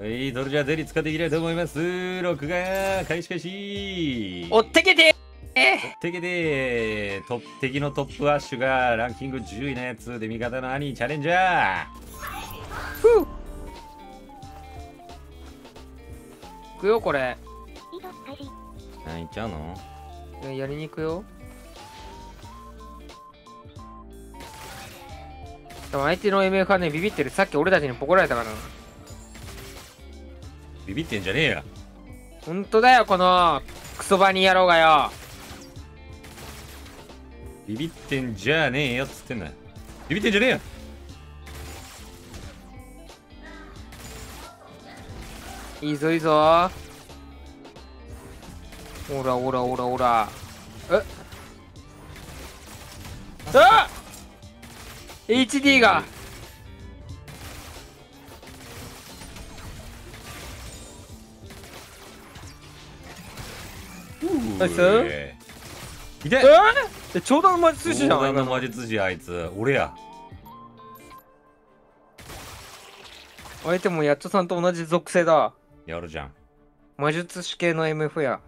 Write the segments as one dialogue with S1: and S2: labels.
S1: はい、それじゃあゼリー使っていきたいと思います。録画開始開始。
S2: おってけて
S1: てけで敵のトップアッシュがランキング10位のやつで味方の兄チャレンジャー。
S2: ふう行くよこれ。
S1: 何いっちゃうの？
S2: やりに行くよ。でも相手の MF はねビビってる。さっき俺たちにボコられたからな。
S1: ビビってんじゃねえや。
S2: ほんとだよこのクソバニ野郎がよ。
S1: ビビってんじゃねえよっつってんだ。ビビってんじゃねえよ。
S2: いいぞいいぞ。おらおらおらおら。あっ HD がナイス。
S1: 痛い。
S2: 長蛇の魔術師じゃん。
S1: 長蛇の魔術師あいつ俺や。
S2: 相手もやっちょさんと同じ属性だ。
S1: やるじゃん。
S2: 魔術師系の MF や。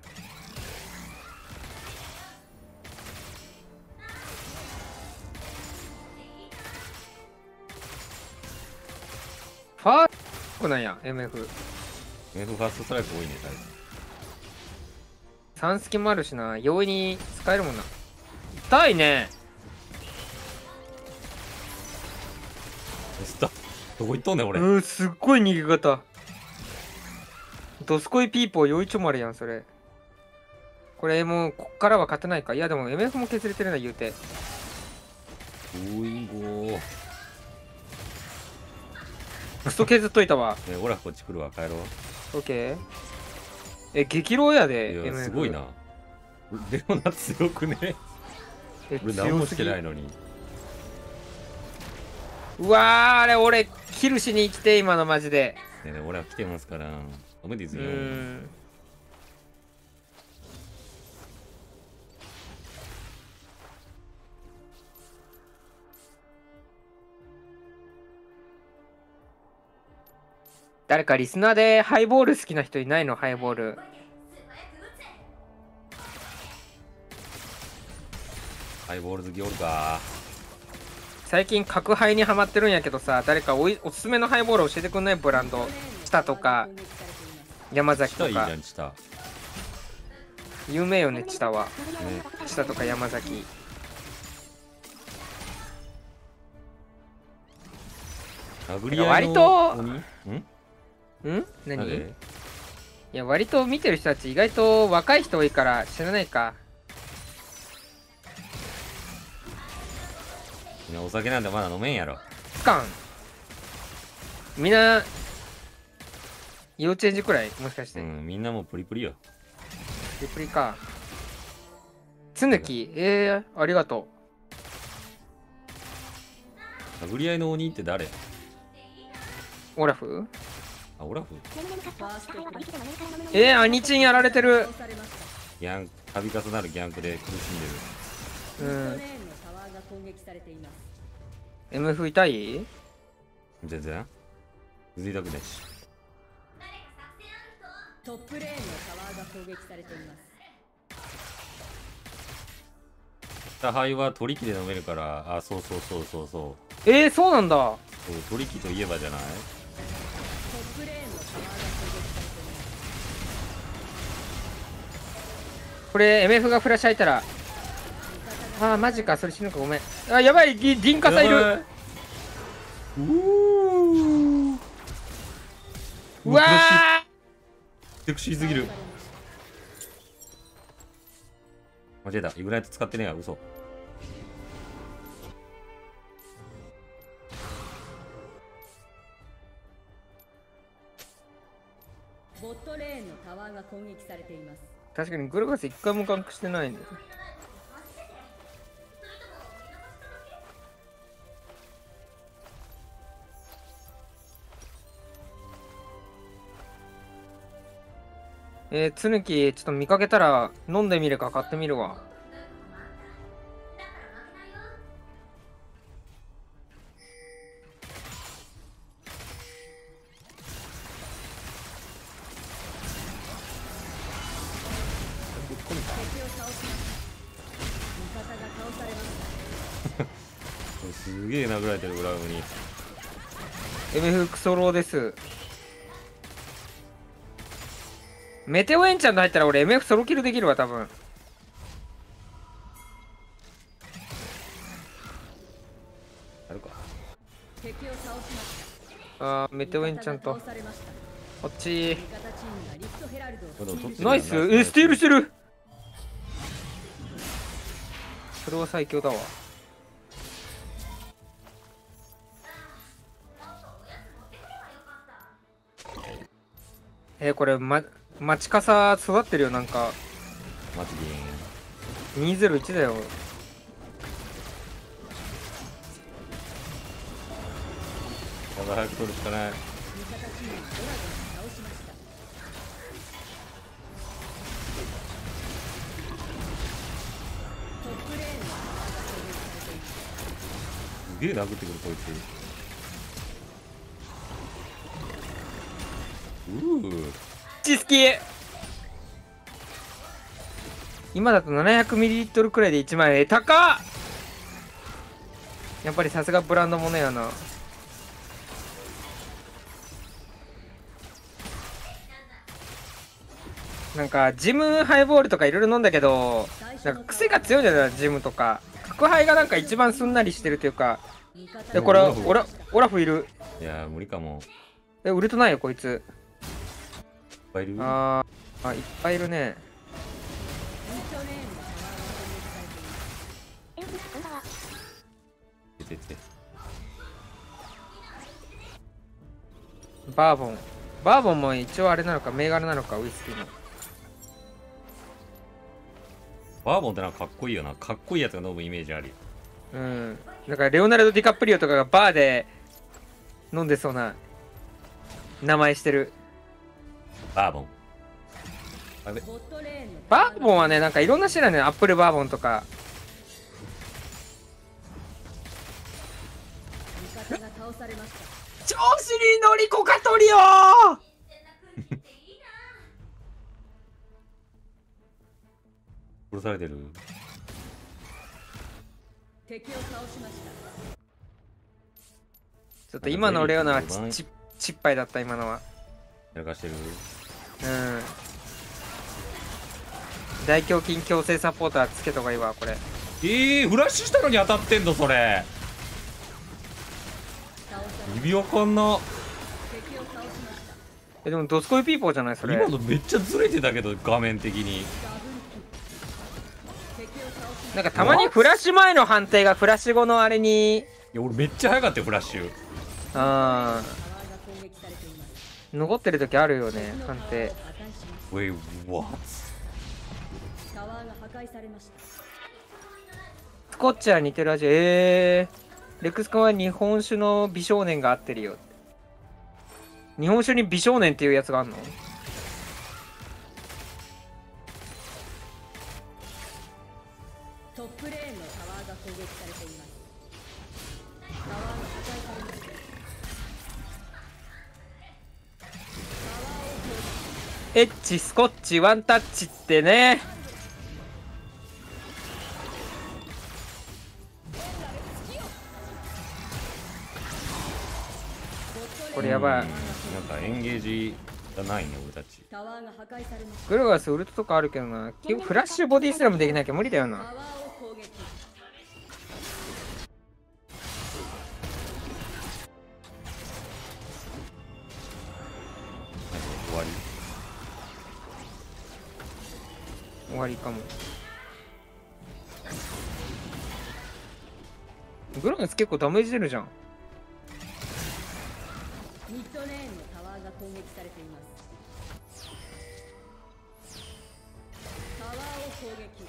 S2: ファークなんや MF。
S1: ファーストストライク多いね最
S2: 3スキもあるしな。容易に使えるもんな。痛いね。
S1: 近。どこ行っとんねん俺。
S2: すっごい逃げ方。ドスコイピーポー余一丁丸やんそれ。これもうこっからは勝てないか。いやでも MF も削れてるな言うて。
S1: ウーインゴー。
S2: クソ削っといたわ。
S1: オラこっち来るわ帰ろう。
S2: オッケー。激ローや
S1: い
S2: で。
S1: や
S2: MF
S1: すごいな。レオナ強くね。俺何もしてないのに。
S2: うわーあれ俺キルしに来て今のマジで。
S1: ねえねえ俺は来てますからおめでとうよ。
S2: 誰かリスナーでハイボール好きな人いないの？ハイボール。
S1: ハイボール好きおるか。
S2: 最近角ハイにハマってるんやけどさ、誰かおすすめのハイボール教えてくんない？ブランドチタとか山崎とか。
S1: いいじゃんチタ。
S2: 有名よねチタは。
S1: ね、
S2: チタとか山崎。割と何？いや割と見てる人たち意外と若い人多いから知らないか。
S1: いやお酒なんてまだ飲めんやろ。
S2: つかん。みんな幼稚園児くらいもしかして。
S1: みんなもうプリプリよ。
S2: プリプリか。つぬきありがと
S1: う。殴り合いの鬼って誰？
S2: オラフ？
S1: あ、オラフ？
S2: アニチンやられてる。
S1: ギャン、度重なるギャンクで苦しんでる。
S2: MF 痛い？
S1: 全然全然痛くないし。
S3: トップレーンのタワーが攻撃されています。
S1: タハイは取り木で飲めるから、あ、そうそうそうそうそう。
S2: そうなんだ。
S1: そう取り木といえばじゃない？
S3: トップレーンのタワーが攻撃されています。
S2: これ MF がフラッシュ開いたら、マジか。それ死ぬか。ごめん。やばい。銀火さいる。うわー
S1: セクシーすぎる。間違えた。イグナイト使ってねえわ。嘘。
S3: ボットレーンのタワーが攻撃されています。
S2: 確かにグルガス一回もガンクしてないんだよ。つぬきちょっと見かけたら飲んでみるか買ってみるわ。
S3: 敵を倒しました味方が倒されました。
S1: これすげえ殴られてるブラウムに。
S2: MF クソローです。メテオエンチャント入ったら俺 MF ソロキルできるわ多分。
S1: あるか。
S3: 敵を倒しました。
S2: あーメテオエンチャント
S3: 味方が倒されました。
S2: こっち。
S3: 味方チームがリフトヘラルドを
S1: これでも取ってる
S2: ナイス。スティールしてる。それは最強だわ。これ町笠育ってるよ。なんか
S1: マジで
S2: 201だよ。
S1: やばい、早く取るしかない。
S3: 味方チームがドラゴンを倒しました。トップレーンのタワーが攻撃されています。
S1: すげえ殴ってくるこいつ。
S2: チスキ今だと 700ml くらいで1万円。高っ。やっぱりさすがブランドものやな。なんかジムハイボールとかいろいろ飲んだけど、なんか癖が強いんだよなジムとか。角ハイがなんか一番すんなりしてるというか。でこれオラフいる。
S1: いやー無理かも。
S2: ウルトないよこいつ。
S1: いっぱいいる。
S2: あいっぱいいるね。
S3: ミッドレーンのタワーが攻撃されています。
S1: 出てって。
S2: バーボンも一応あれなのか銘柄なのかウイスキーの。
S1: バーボンってなんかかっこいいよな。かっこいいやつが飲むイメージあるよ。
S2: うん。なんかレオナルド・ディカプリオとかがバーで飲んでそうな名前してる。
S1: バーボン。あれ
S3: ボットレーンの
S2: バーボンはね、なんかいろんな種類ね。アップルバーボンとか。
S3: 味方が倒されました。
S2: 調子に乗りコカトリオ
S1: 殺されてる。
S3: 敵を倒しました。
S2: ちょっと今のレオナはちっぱいだった今のは。
S1: やらかしてる。
S2: うん。大胸筋強制サポーターつけた方がいいわこれ。
S1: フラッシュしたのに当たってんのそれ。
S3: 倒され
S1: 意味わかんな。
S3: 敵を倒しました。
S2: でもドスコイピーポーじゃないそれ。
S1: 今のめっちゃずれてたけど画面的に。
S3: ダブルキル。敵を倒しました。
S2: なんかたまにフラッシュ前の判定がフラッシュ後のあれに。
S1: いや俺めっちゃ早かったよフラッシュ。
S2: あ
S3: タワーが攻撃されています。
S2: 残ってる時あるよね判定。
S3: 破壊します。
S1: Wait, what?
S3: タワーが破壊されました。
S2: スコッチは似てる味。レックス君は日本酒の美少年が合ってるよ。日本酒に美少年っていうやつがあんの？
S3: トップレーンのタワーが攻撃されています。タワーが破壊されました。
S2: エッチスコッチワンタッチってね。これやばい。
S1: なんかエンゲージがないね俺たち。
S3: タワーが破壊されました。
S2: グルガスウルトとかあるけどな。基本フラッシュボディスラムできなきゃ無理だよな。
S3: タワーを攻撃。
S1: 終わり。
S2: 終わりかも。グルガス結構ダメージ出るじゃん。
S3: ミッドレーンのタワーが攻撃されています。タワーを攻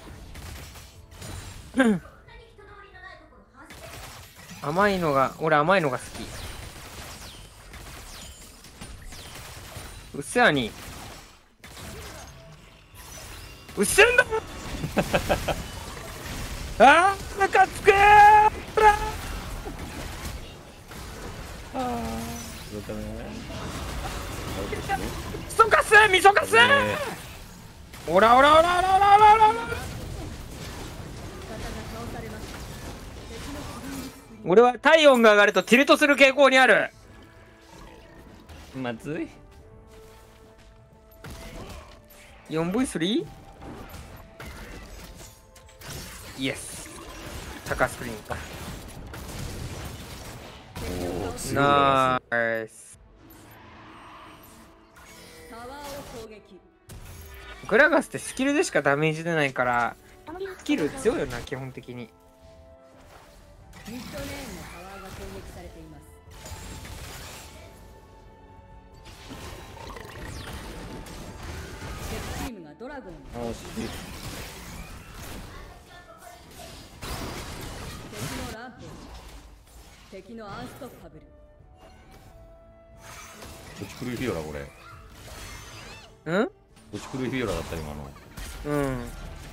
S3: 撃。
S2: 甘いのが俺甘いのが好き。うっせやにうっせんだあームカつくー
S1: どうかね。
S2: みそかすみそかす
S1: ね
S2: オラオラオラオラオラオラオラ。
S3: 味方が倒されました。敵のクリーンスクリーン
S2: 俺は体温が上がるとティルトする傾向にある。
S1: まずい。
S2: 4V3？ イエス。高スクリーンか。
S1: おお、強い。
S2: ナイス。
S3: タワーを攻撃。
S2: グラガスってスキルでしかダメージ出ないからスキル強いよな基本的に。
S3: ミッドレーンのタワーが攻撃されています。敵チームがドラゴンを
S1: あ、惜しい。
S3: 敵のランページ、敵のアンストッパブル。
S1: どっち来るフィオラこれ。
S2: うん
S1: どっち来るフィオラだった今の。
S2: うん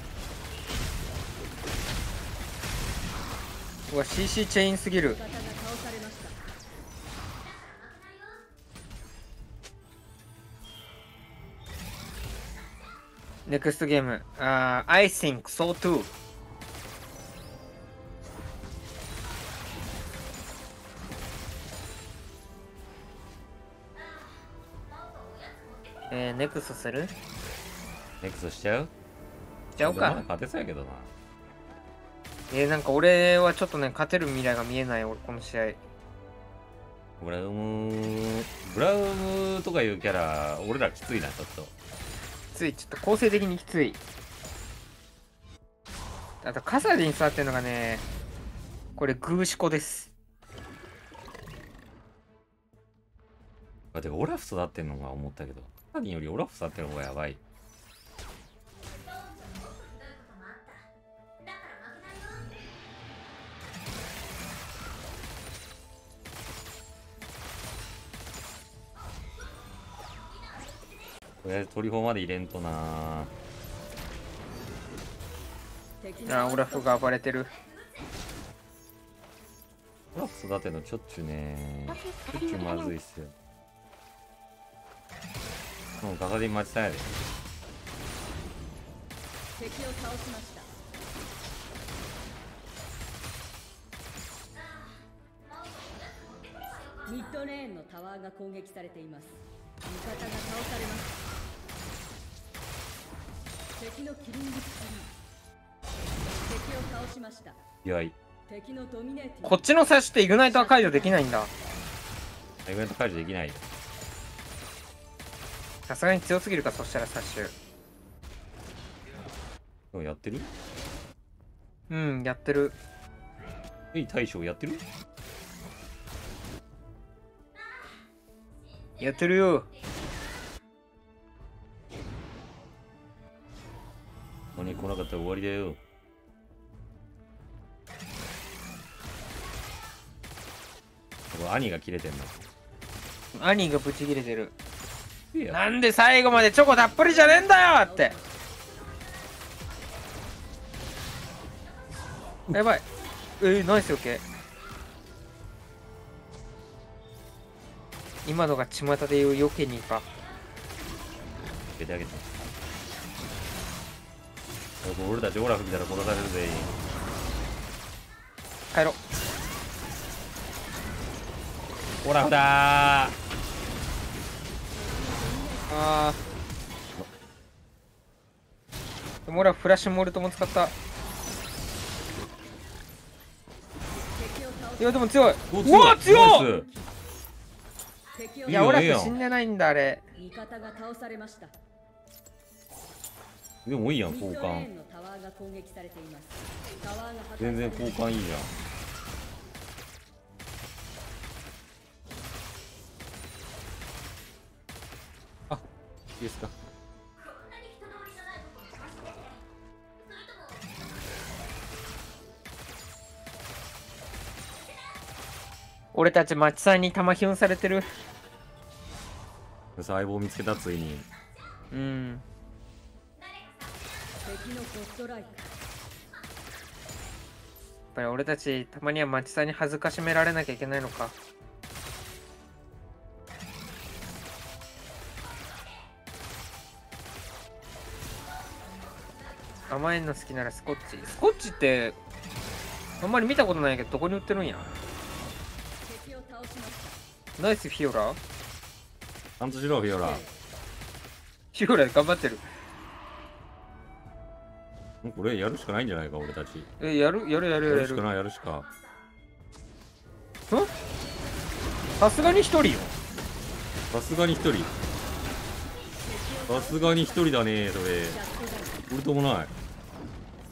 S2: うわ CC チェインすぎる。
S3: 味方が倒されました。
S2: ネクストゲームI think so too。ネクストする
S1: ネクストしちゃう？
S2: しちゃおうか。
S1: でもまだ勝てそうやけどな。
S2: なんか俺はちょっとね勝てる未来が見えない俺この試合。
S1: ブラウムとかいうキャラ俺らきついなちょっと。
S2: きつい、ちょっと構成的にきつい。あとカサディン触ってるのがねこれグーシコです。
S1: だってオラフ育ってんのが思ったけどカーディンよりオラフ育ってる方がやばい。とりあえずトリフォーまで入れんとな。
S2: オラフが暴れてる。
S1: オラフ育てるのちょっちゅねちょっちゅまずいっすよ。もうガサディン待ちたいやで。
S3: 敵を倒しました。ミッドレーンのタワーが攻撃されています。味方が倒されます。敵のキリングスクリーン。敵を倒しました。
S1: いやい
S3: 敵のドミネーティング。
S2: こっちの差しってイグナイトは解除できないんだ。
S1: イベント解除できない。
S2: さすがに強すぎるか。そしたらサッシュ
S1: でもやってる？
S2: うんやってる。
S1: 大将やってる？
S2: やってるよ。
S1: ここに来なかったら終わりだよ。これ兄が切れてんの。
S2: 兄がブチ切れてる。
S1: いや
S2: なんで最後までチョコたっぷりじゃねえんだよって。やばい。ナイスオッケー。今のが巷で言うよけにか。
S1: 開けてあげて。俺たちオラフ見たら殺されるぜ。
S2: 帰ろう。
S1: オラフだ
S2: あーでも俺はフラッシュモルトも使った。いやでも強い。うわ強っ。
S3: 敵を
S2: いやオラ
S1: いいよ
S2: フ死んでないんだあれ。
S3: 味方が倒されました。
S1: でもいいやん
S3: ミッ
S1: 交換。
S3: ドレーンのタワーが攻撃されています。タワーが破壊
S1: 全然交換いいじゃん。あ、いいですか。
S2: 俺たち町さんに玉ヒュンされてる。
S1: 相棒見つけたついに。
S2: うん。
S3: 敵のゴッドライク。
S2: やっぱり俺たちたまには町さんに恥ずかしめられなきゃいけないのか。 甘えんの好きならスコッチ。スコッチってあんまり見たことないけどどこに売ってるんや。
S3: 敵を倒しました。
S2: ナイスフィオラ。
S1: ちゃんとしろフィオラ。
S2: フィオラ頑張ってる。
S1: これやるしかないんじゃないか俺たち。
S2: やるやるやるやる
S1: やるしかないやるしか。
S2: さすがに一人よ。
S1: さすがに一人。さすがに一人だねそれ。俺ともない。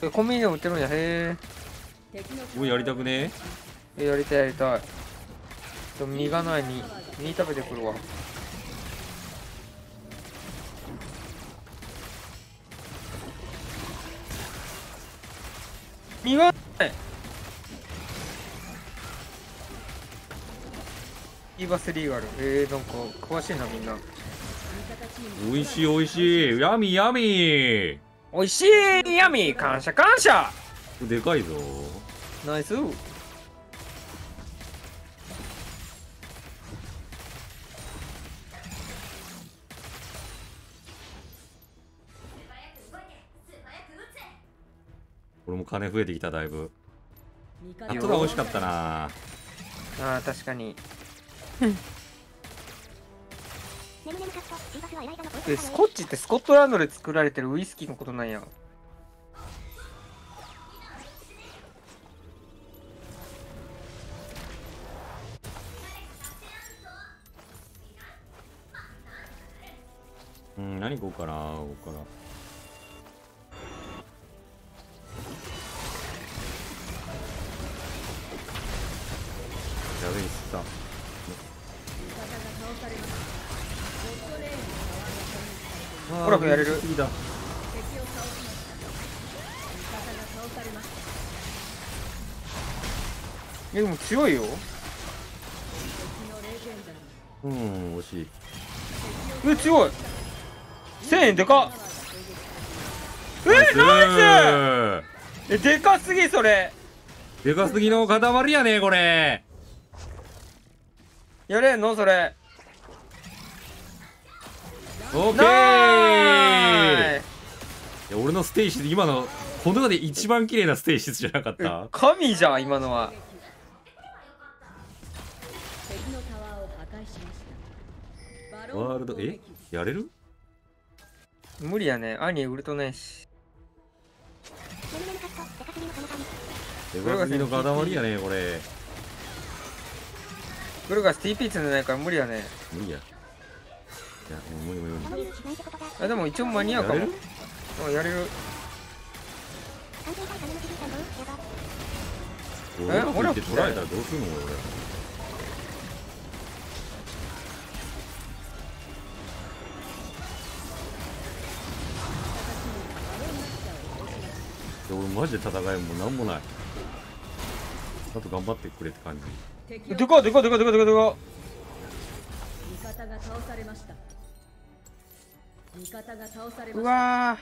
S2: コンビニでも売ってるんや。へ
S1: 俺やりたくね
S2: え。やりたいやりたい。身がないに身食べてくるわ。身がない。イーバスリーガル。なんか詳しいなみんな。
S1: 美味しい美味しい。ヤミヤミ。
S2: おいしいヤミ感謝感謝。
S1: でかいぞ。
S2: ナイス。
S1: 俺も金増えてきただいぶ。あ
S3: 味方
S1: とが美味しかったな。
S2: あー確かに。スコッチってスコットランドで作られてるウイスキーのことなんや。
S1: 何こうかなここから。やべえっすた。
S2: オラフやれる。
S1: いいだ。
S2: でも強いよ。
S1: 惜しい。
S2: 強い。1000円でかっ。ナイス。でかすぎそれ。
S1: でかすぎの塊やねこれ。
S2: やれんのそれ。
S1: オッケ
S2: ナ
S1: ー。
S2: イス。
S1: いや俺のステイシス今のこの世で一番綺麗なステイシスじゃなかった
S2: 神じゃん今のは。
S3: 敵のタワーを破壊しました。
S1: ワールドやれる。
S2: 無理やね。兄ウルトないし。
S1: でかすぎの塊やねこれ。
S2: ブルガス TP 積んでないから無理やね。
S1: 無理や。いやもう無理無理無理。
S2: あでも一応間に合うかも。
S1: やれる。
S2: やれる。
S1: 俺らって取られたらどうするの俺。俺マジで戦いもうなんもない。あと頑張ってくれって感じ。
S2: でかでかでかでかでかでか。
S3: 味方が倒されました。味方が倒されました。
S2: うわ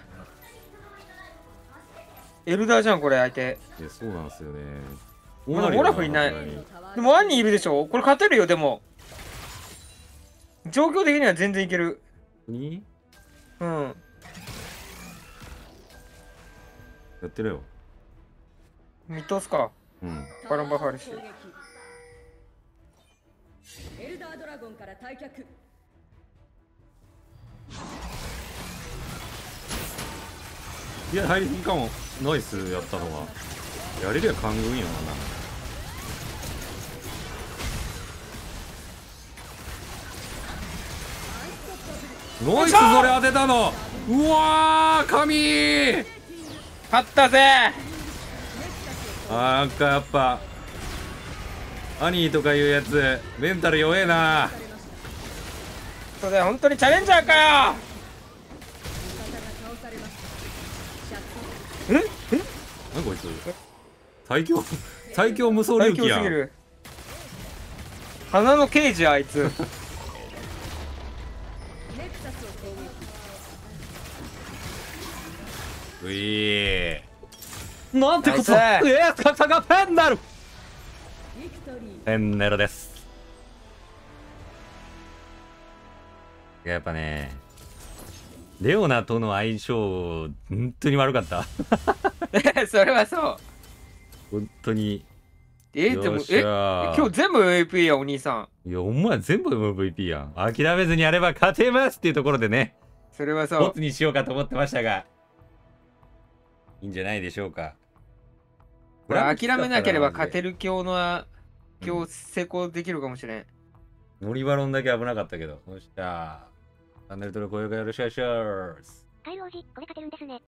S2: ーエルダーじゃんこれ相手。
S1: いやそうなんですよね。
S2: まだオラフいない
S1: さすがに
S2: でもアンニいるでしょ。これ勝てるよ。でも状況的には全然いける。
S1: に
S2: うん
S1: やってるよ。
S2: 見通すか。バランバファルシ。
S3: エルダードラゴンから退却。
S1: いや入りすぎかも。ナイスやったのはやれりゃ官軍やな。ナイスそれ当てたの。うわー神。
S2: 勝ったぜ。
S1: なんかやっぱアニーとかいうやつメンタル弱えな。
S2: それ本当にチャレンジャーかよ。
S1: 何こいつ最強無双
S2: 最
S1: 龍騎やん。
S2: 強すぎる。花の刑事あいつ。
S1: ういーなんてこと
S2: ナイス
S1: カがペンネル
S3: ビクトリー。
S1: ペンネルです。やっぱねレオナとの相性、本当に悪かった。
S2: それはそう。
S1: 本当に。
S2: でも、
S1: よっしゃー
S2: 今日全部 MVP や、お兄さん。
S1: いや、お前全部 MVP やん。諦めずにやれば勝てますっていうところでね、
S2: それはそう。
S1: ボツにしようかと思ってましたが、いいんじゃないでしょうか。
S2: これ諦めなければ勝て
S1: る。
S2: る今日の、今日成功できるかもしれん。
S1: ノリバロンだけ危なかったけど。よっしゃー。チャンネル登録、高評価よろしくお願いします。
S4: カエル王子、これ勝てるんですね。